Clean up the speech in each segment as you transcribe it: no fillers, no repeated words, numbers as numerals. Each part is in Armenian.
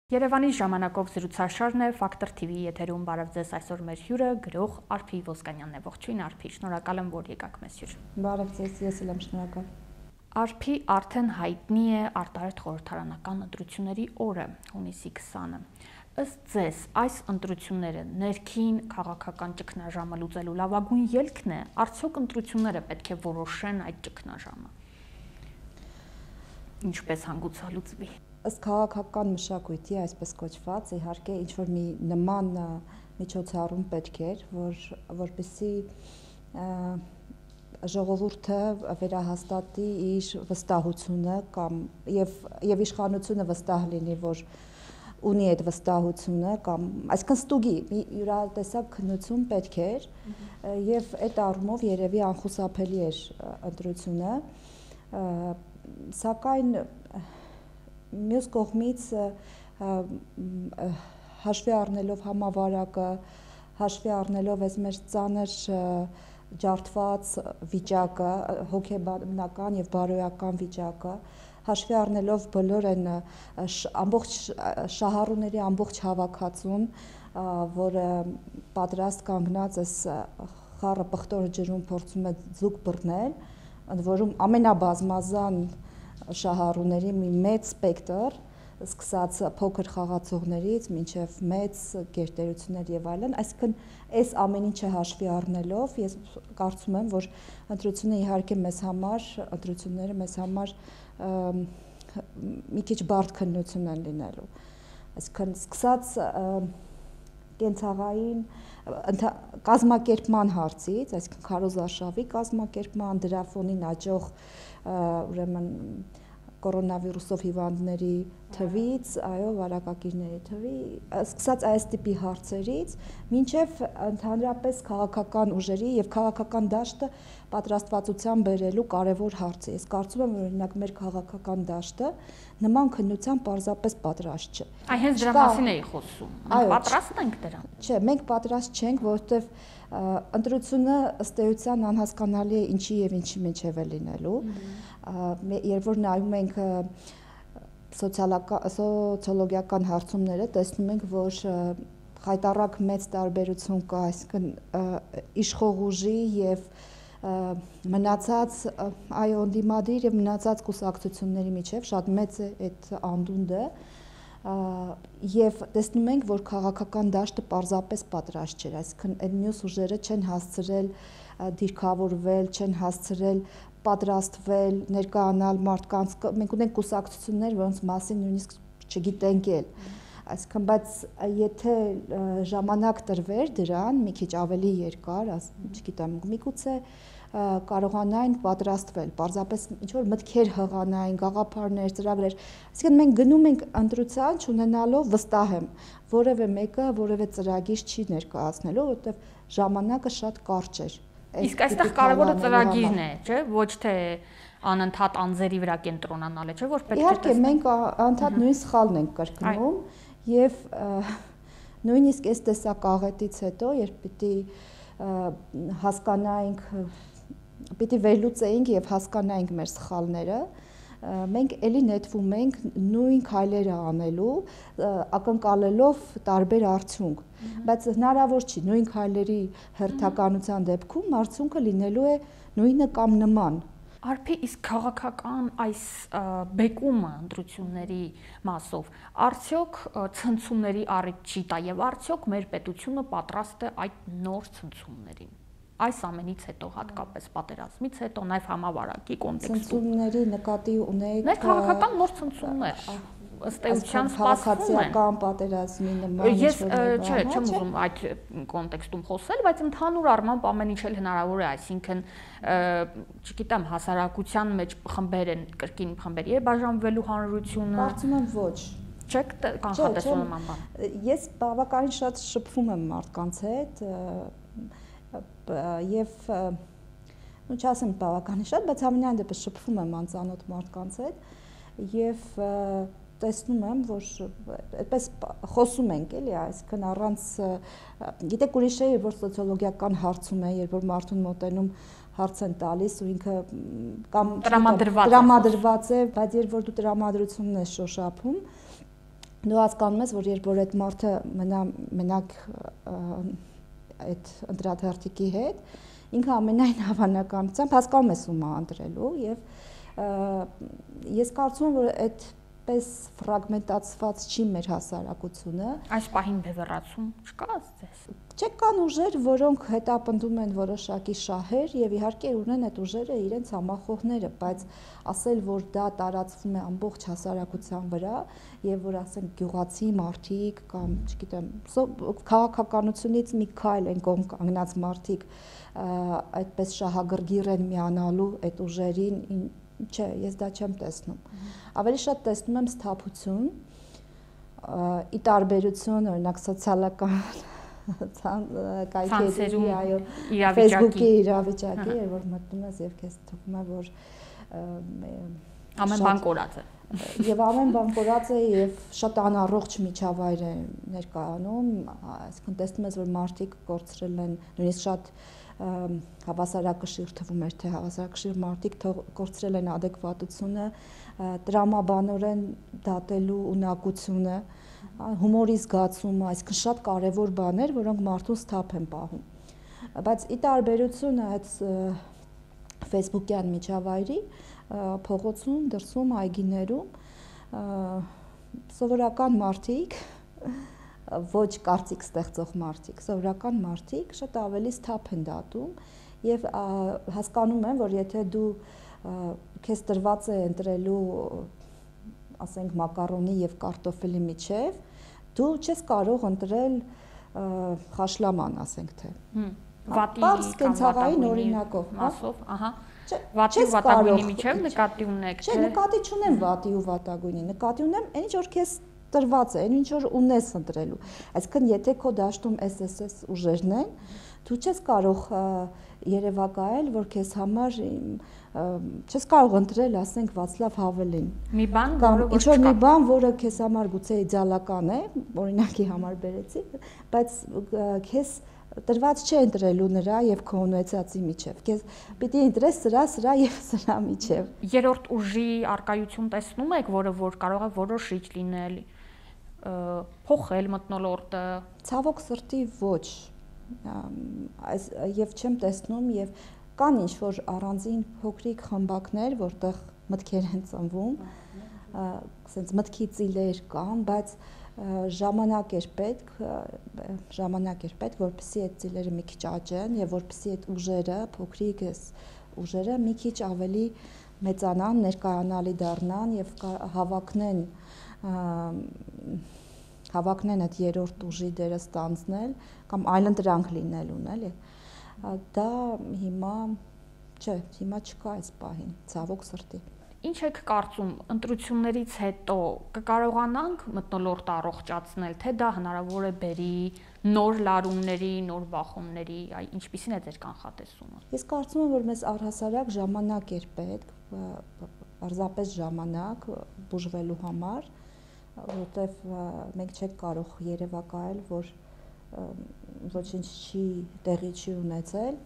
Երևանի ժամանակով զրուցաշարն է Factor TV-ի եթերում բարև ձեզ այսօր մեր հյուրը գրող Արփի Ոսկանյանն է։ Ողջույն Արփի, շնորհակալ եմ, որ եկաք մեզ հյուր։ Բարև ձեզ, ես էլ եմ շնորհակալ։ Արփի արդեն հայտնի է արտահայտ խորհրդարանական ընտրությունների օրը, հունիսի 20-ը։ Ըստ ձեզ, այս ընտրությունները ներքին քաղաքական ճգնաժամը լուծելու լավագույն ելքն է, արդյոք ընտրությունները պետք է որոշեն այդ ճգնաժամը։ Ինչպես հանգուցալուծվի։ Ըստ քաղաքական մշակույթի, այսպես կոչված, իհարկե ինչ-որ մի նման միջոցառում պետք էր, որպեսզի ժողովուրդը վերահաստատի իր վստահությունը կամ եւ իշխանությունը վստահ լինի, որ ունի այդ վստահությունը կամ այսինքն ստուգի յուրատեսակ քննություն պետք էր եւ այդ առումով երևի անխուսափելի էր ընտրությունը, սակայն մյուս կողմից հաշվի առնելով համավարակը, հաշվի առնելով այս մեր ծանր ջարդված վիճակը, հոգեբանական եւ բարոյական վիճակը, հաշվի առնելով բոլոր այն ամբողջ շահառուների ամբողջ հավաքածուն, որը պատրաստ կանգնած այս խառը պղտորը ջրում փորձում է ձուկ բռնել, ընդ որում ամենաբազմազան շահառուների մի մեծ սպեկտր, սկսած փոքր խաղացողներից մինչև մեծ գերտերություններ եւ այլն, այսինքն այս ամեն ինչը հաշվի առնելով ես կարծում եմ, որ ընտրությունները իհարկե մեզ համար մի քիչ բարդ քննություն են լինելու, այսինքն սկսած կենցաղային կազմակերպման հարցից, այսինքն քարոզարշավի կազմակերպման, դրա ֆոնին աճող ուրեմն կորոնավիրուսով հիվանդների թվից, այո, վարակակիրների թվի, սկսած այս տիպի հարցերից, մինչև ընդհանրապես քաղաքական ուժերի եւ քաղաքական դաշտը պատրաստվածության բերելու կարևոր հարց է։ Ես կարծում եմ, որ օրինակ մեր քաղաքական դաշտը նման քննության պարզապես պատրաստ չէ։ Այ հենց դրա մասին էի խոսում։ Պատրաստ ենք դրան։ Չէ, մենք պատրաստ չենք, որովհետեւ ընտրությունը ըստ էության անհասկանալի է ինչի եւ ինչի միջև է լինելու։ Երբ որ նայում ենք սոցիոլոգիական հարցումները, տեսնում ենք, որ խայտառակ մեծ տարբերություն կա, այսինքն իշխող ուժի եւ մնացած այո ընդդիմադիր եւ մնացած կուսակցությունների միջև շատ մեծ է այդ անդունդը եւ տեսնում ենք, որ քաղաքական դաշտը պարզապես պատրաստ չէ, այսինքն այդ մյուս ուժերը չեն հասցրել դիրքավորվել, չեն հասցրել պատրաստվել, ներկայանալ մարդկանց, մենք ունենք կուսակցություններ, որոնց մասին նույնիսկ չգիտենք էլ, այսինքն բայց եթե ժամանակ տրվեր դրան, մի քիչ ավելի երկար, չգիտեմ, միգուցե կարողանային պատրաստվել, պարզապես ինչ-որ մտքեր հղանային, գաղափարներ, ծրագրեր, այսինքն մենք գնում ենք ընտրության չունենալով վստահ եմ, որևէ մեկը որևէ ծրագիր չի ներկայացնելու, որովհետև ժամանակը շատ կարճ էր։ Իսկ այստեղ կարևորը ծրագիրն է, չէ՞, ոչ թե անընդհատ անձերի վրա կենտրոնանալ է, չէ՞, որ պետք է իհարկե մենք անընդհատ նույն սխալն ենք կրկնում եւ նույնիսկ այս տեսակ աղետից հետո, երբ պիտի վերլուծեինք եւ հասկանայինք մեր սխալները, մենք էլի նետվում ենք նույն քայլերը անելու, ակնկալելով տարբեր արդյունք, բայց հնարավոր չի նույն քայլերի հերթականության դեպքում արդյունքը լինելու է նույնը կամ նման։ Արփի, իսկ քաղաքական այս բեկումը ընտրությունների մասով արդյոք ցնցումների առիթ չի տա եւ արդյոք մեր պետությունը պատրաստ է այդ նոր ցնցումներին։ Այս ամենից հետո հատկապես պատերազմից հետո նաև համավարակի կոնտեքստում ցնցումների նկատի ունեք քաղաքական նոր ցնցումներ ըստ էության սպասվում են քաղաքացիական պատերազմի նման ես չեմ ուզում այդ կոնտեքստում խոսել, բայց ընդհանուր առմամբ ամեն ինչ էլ հնարավոր է, այսինքն չգիտեմ, հասարակության մեջ խմբեր են, կրկին խմբերի է բաժանվելու հանրությունը։ Կարծում եմ ոչ։ Չեք կանխատեսում նման բան։ Ես բավականին շատ շփվում եմ մարդկանց հետ եւ չասեմ բավականին շատ, բայց ամենայն դեպս շփվում եմ անծանոթ մարդկանց հետ եւ տեսնում եմ, որ այդպես խոսում ենք էլի, այսինքն առանց գիտեք ուրիշ է, որ սոցիոլոգիական հարցում է, երբ որ մարդուն մոտենում հարց են տալիս ու ինքը կամ տրամադրված է, բայց երբ որ դու տրամադրությունն ես շոշափում, Դու հասկանում ես, որ երբ որ այդ մարդը մենակ այդ ընտրադարտիկի հետ, ինքը ամենայն հավանականությամբ հասկանում է սումա ընտրելու եւ ես կարծում եմ, որ այդպես ֆրագմենտացված չի մեր հասարակությունը։ Այս պահին բևեռացում չկա ասես։ Չէ, կան ուժեր, որոնք հետապնդում են որոշակի շահեր եւ իհարկե ունեն այդ ուժերը իրենց համախոհները, բայց ասել, որ դա տարածվում է ամբողջ հասարակության վրա եւ որ ասենք գյուղացի մարդիկ կամ, չգիտեմ, քաղաքականությունից մի քայլ են կողմ կանգնած մարդիկ այդպես շահագրգիռ են միանալու այդ ուժերին, չէ, ես դա չեմ տեսնում։ Ավելի շատ տեսնում եմ սթափություն, ի տարբերություն օրինակ սոցիալական կայքերի, այո, Facebook-ի իրավիճակի, որ մտնում ես եւ քեզ թվում է, որ ամեն բան կորած է։ Եվ ամեն բան կորած է եւ շատ անառողջ միջավայր է ներկայանում, այսինքն տեսնում ես, որ մարդիկ կորցրել են, նույնիսկ շատ հավասարակշիռ թվում էր, թե հավասարակշիռ մարդիկ կորցրել են adekvatությունը, տրամաբանորեն դատելու ունակությունը, հումորի զգացումը, այսինքն շատ կարևոր բաներ, որոնք մարդուն սթափ են պահում։ Բայց ի տարբերություն այդ Facebook-յան միջավայրի, փողոցում, դրսում, այգիներում սովորական մարդիկ, ոչ կարծիք ստեղծող մարդիկ, սովորական մարդիկ շատ ավելի սթափ են դատում եւ հասկանում են, որ եթե դու քեզ տրված է ընտրելու, ասենք, մակարոնի եւ կարտոֆիլի միջև, դու չես կարող ընտրել խաշլաման, ասենք թե։ Վատի կենցաղային օրինակով, մասով, ահա։ Վատի ու վատագույնի միջև նկատի ունեք, թե։ Չէ, նկատի չունեմ վատի ու վատագույնի, նկատի ունեմ այն ինչ որ քեզ տրված է, այն ինչ որ ունես ընտրելու։ Այսինքն, եթե քո դաշտում SSS ուժերն են, դու չես կարող երևակայել, որ քեզ համար չես կարող ընտրել, ասենք, Վացլավ Հավելին։ Մի բան, որը ինչ որ մի բան, որը քեզ համար գուցե իդեալական է, օրինակի համար բերեցի, բայց քեզ տրված չէ ընտրելու նրա եւ քո ունեցածի միջև։ Քեզ պիտի ընտրես սրա եւ սրա միջև։ Երրորդ ուժի արկայություն տեսնում եք, որը որ կարող է որոշիչ լինել, փոխել մթնոլորտը։ Ցավոք սրտի ոչ։ Եվ չեմ տեսնում եւ կան ինչ որ առանձին փոքրիկ խմբակներ, որտեղ մտքեր են ծնվում, ասենց մտքի ծիլեր կան, բայց ժամանակ էր պետք, որպեսզի այդ ծիլերը մի քիչ աճեն եւ որպեսզի այդ ուժերը, փոքրիկ ուժերը մի քիչ ավելի մեծանան, ներկայանալի դառնան եւ հավակնեն այդ երրորդ ուժի դերը ստանձնել կամ այլընտրանք լինելուն, էլի։ Դա հիմա չկա այս պահին, ցավոք սրտի։ Ինչ եք կարծում, ընտրություններից հետո կկարողանանք մթնոլորտը առողջացնել, թե դա հնարավոր է բերի նոր լարումների, նոր բախումների, ինչպիսին է ձեր կանխատեսումը։ Ես կարծում եմ, որ մեզ առհասարակ ժամանակ էր պետք, պարզապես ժամանակ բուժվելու համար, որովհետև մենք չենք կարող երևակայել, որ ոչինչ տեղի չի ունեցել,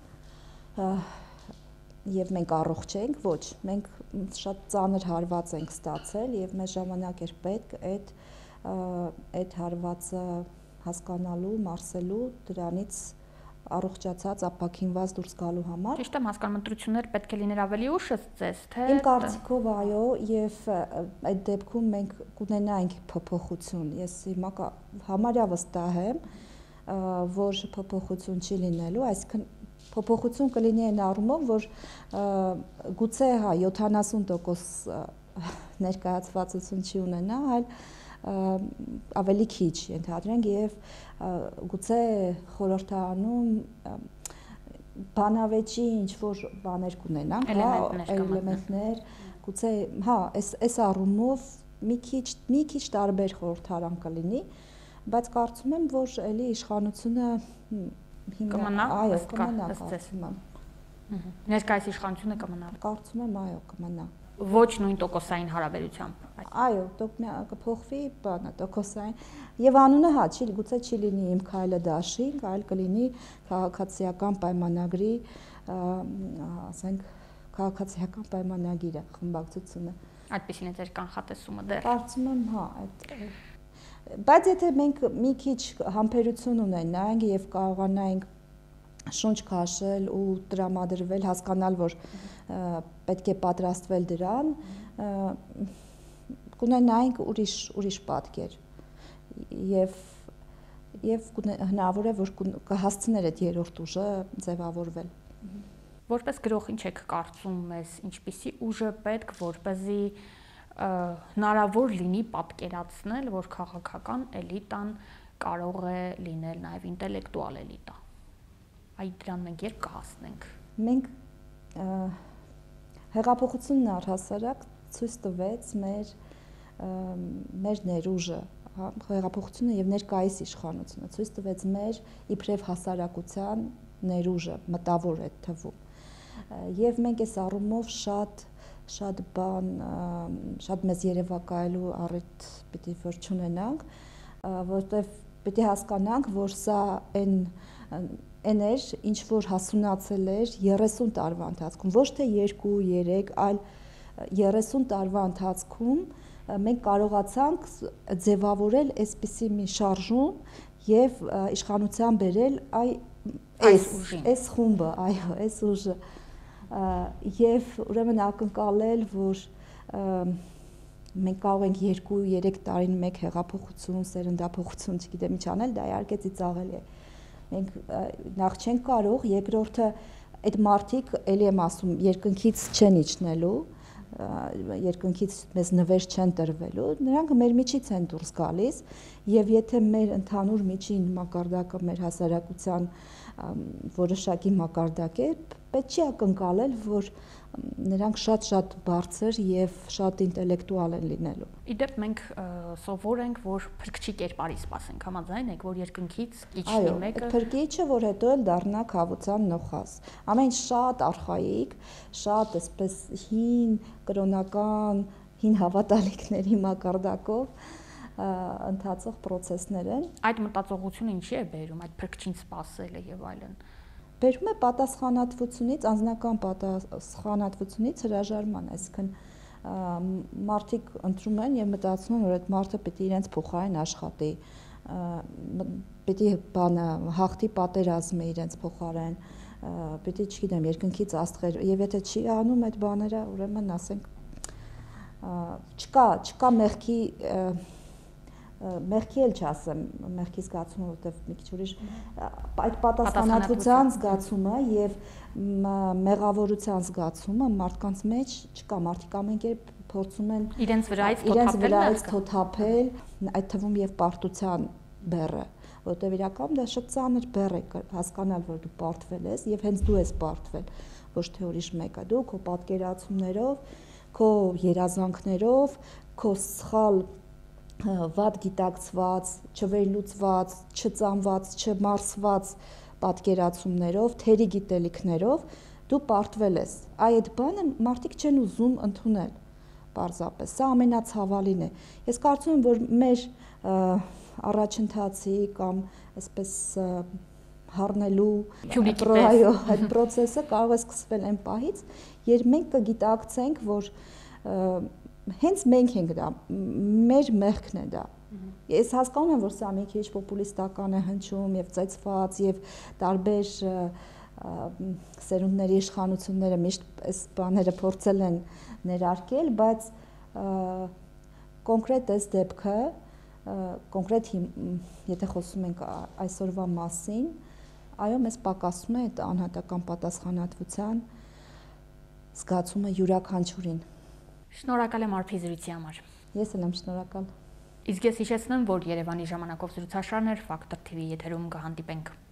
եւ մենք առողջ ենք, ոչ, մենք շատ ծանր հարված ենք ստացել եւ մեզ ժամանակ էր պետք այդ հարվածը հասկանալու, մարսելու, դրանից առողջացած, ապաքինված դուրս գալու համար։ Ճիշտ եմ հասկանում, ընտրություններ պետք է լիներ ավելի ուշ ձեզ, թե։ Իմ կարծիքով այո, եւ այդ դեպքում մենք կունենայինք փոփոխություն։ Ես հիմա համարյա վստահ եմ, որ փոփոխություն չի լինելու, այսինքն փոփոխություն կլինի այն առումով, որ գուցե 70% ներկայացվածություն չի ունենա, այլ ավելի քիչ ենթադրենք եւ գուցե խորհրդարանում բանավեճի ինչ որ բաներ կունենանք, էլեմենտներ, գուցե, այս առումով մի քիչ տարբեր խորհրդարան կլինի, բայց կարծում եմ, որ էլի իշխանությունը կմնա, այո, կմնա, կարծում եմ։ Ներկայիս իշխանությունը կմնա։ Կարծում եմ, այո, կմնա։ Ոչ նույն տոկոսային հարաբերությամբ։ Այո, կփոխվի բանը, տոկոսային։ Եվ անունը գուցե չի լինի Իմ քայլը դաշինք, այլ կլինի քաղաքացիական պայմանագրի, ասենք, քաղաքացիական պայմանագիրը, խմբակցությունը։ Այդպեսին է ձեր կանխատեսումը դեռ։ Կարծում եմ, Բայց եթե մենք մի քիչ համբերություն ունենանք եւ կարողանանք շունչ քաշել ու տրամադրվել, հասկանալ, որ պետք է պատրաստվել դրան, կունենայինք ուրիշ պատկեր եւ հնարավոր է որ կհասցներ այդ երրորդ ուժը ձևավորվել։ Որպես գրող ինչ եք կարծում մեզ, ինչպիսի ուժ է պետք, որպեսզի հնարավոր լինի պատկերացնել, որ քաղաքական էլիտան կարող է լինել նաև ինտելեկտուալ էլիտա։ Այդ դրան մենք երբ կհասնենք։ Մենք հեղափոխությունն առհասարակ ցույց տվեց մեր ներուժը, հեղափոխությունը եւ ներկայիս իշխանությունը ցույց տվեց մեր իբրև հասարակության ներուժը, մտավոր է թվում։ Եվ մենք այս առումով շատ մեծ երևակայելու առիթ պիտի որ չունենանք, որտեղ պիտի հասկանանք, որ սա այն էր, ինչ որ հասունացել էր 30 տարվա ընթացքում, ոչ թե 2-3, այլ 30 տարվա ընթացքում մենք կարողացանք ձևավորել այսպիսի մի շարժում եւ իշխանության բերել այս խումբը, այո, այս ուժը եւ ուրեմն ակնկալել, որ մենք կարող ենք 2-3 տարին մեկ հեղափոխություն, սերնդափոխություն, չգիտեմ ինչ անել, դա իհարկե ծիծաղելի է։ Մենք նախ չենք կարող, երկրորդը այդ մարդիկ, ելի եմ ասում, երկնքից չեն իջնելու, երկնքից մեզ նվեր չեն տրվելու, նրանք մեր միջից են դուրս գալիս եւ եթե մեր ընդհանուր միջին մակարդակը մեր հասարակության որոշակի մակարդակ է, պետք չի ակնկալել, որ նրանք շատ բարձր եւ շատ ինտելեկտուալ են լինելու։ Իդեպ մենք սովոր ենք, որ փրկչի կերպարի սպասենք, համաձայն եք, որ երկնքից իջնի մեկը։ Այո, փրկիչը, որ հետո էլ դառնա խավության նոխազ։ Ամեն շատ արխայիկ, շատ այսպես հին կրոնական, հին հավատալիքների մակարդակով ընթացող process-ներ են։ Այդ մտածողությունը ինչի է բերում, այդ փրկչին սպասելը եւ այլն։ Բերում է պատասխանատվությունից, անձնական պատասխանատվությունից հրաժարման, այսինքն մարդիկ ընտրում են եւ մտածում են, որ այդ մարդը պետք է իրենց փոխարեն աշխատի, պետք է հաղթի պատերազմը իրենց փոխարեն, պետք է, չգիտեմ, երկնքից աստղեր, եւ եթե չի անում այդ բաները, ուրեմն ասենք չկա մեղքի էլ չասեմ, մեղքի զգացումը, որտեղ մի քիչ ուրիշ այդ պատասխանատվության զգացումը եւ մեղավորության զգացումը մարդկանց մեջ չկա, մարդիկ ամեն կերպ փորձում են իրենց վրայից թոթափել, այդ թվում եւ պարտության բեռը, որտեղ իրականում դա շատ ծանր բեռ է հասկանալ, որ դու պարտվել ես եւ հենց դու ես պարտվել, ոչ թե ուրիշ մեկը, դու քո պատկերացումներով, քո երազանքներով, քո սխալ վատ գիտակցված, չվերլուծված, չծանված, չմարսված պատկերացումներով, թերի գիտելիքներով դու պարտվել ես։ Այդ բանը մարդիկ չեն ուզում ընդունել, պարզապես։ Սա ամենացավալին է։ Ես կարծում եմ, որ մեր առաջընթացի կամ այսպես հառնելու այդ process-ը կարող է սկսվել այն պահից, երբ մենք կգիտակցենք, որ հենց մենք ենք դա, մեր մեղքն է դա։ Ես հասկանում եմ, որ սա մի քիչ պոպուլիստական է հնչում եւ ծեծված եւ տարբեր սերունդների իշխանությունները միշտ այս բաները փորձել են ներարկել, բայց կոնկրետ այս դեպքը, կոնկրետ եթե խոսում ենք այսօրվա մասին, այո, մեզ պակասում է այդ անհատական պատասխանատվության զգացումը յուրաքանչյուրին։ Շնորհակալ եմ Արփի զրույցի համար։ Ես էլ եմ շնորհակալ։ Իսկ ես հիշեցնեմ, որ Երևանի ժամանակով զրուցաշարներ Factor TV եթերում կհանդիպենք։